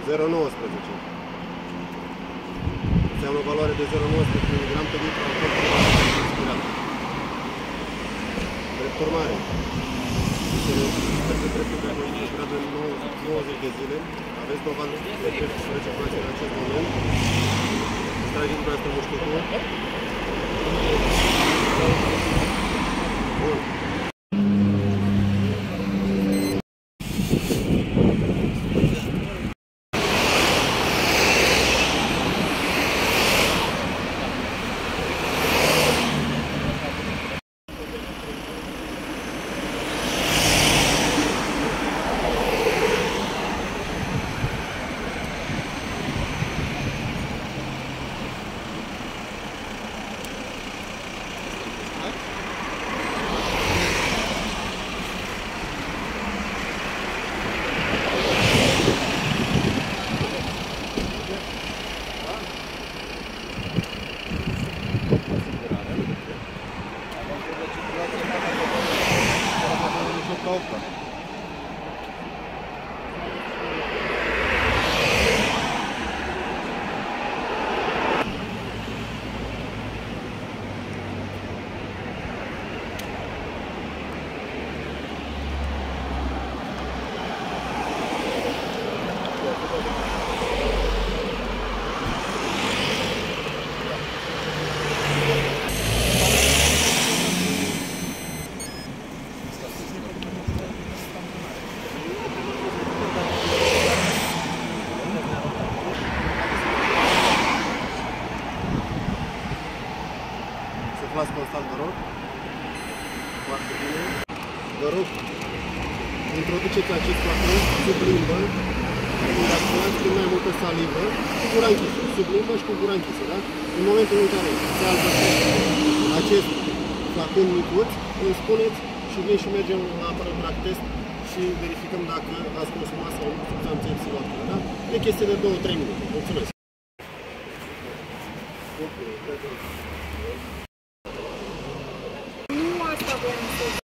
0,19. Înseamnă o valoare de 0,19 mg pe litru alcool inspirat. Drept urmare, este dreptul de a inspira de 90 de zile. Aveți dovadă de recirculație în acest moment. Trageți dumneavoastră mușchiul. Bun. Suflați constant, vă rog. Foarte bine. Vă rog, introduceți acest flacon sub limbă, când acționați cu mai multă salivă, cu gura închisă. Sub limbă și cu gura închisă, da? În momentul în care se albăstrește acest flacon micuț, îmi spuneți și vin și mergem la aparatul test și verificăm dacă ați consumat sau nu substanțe psihoactive, da? E chestie de 2-3 minute. Mulțumesc!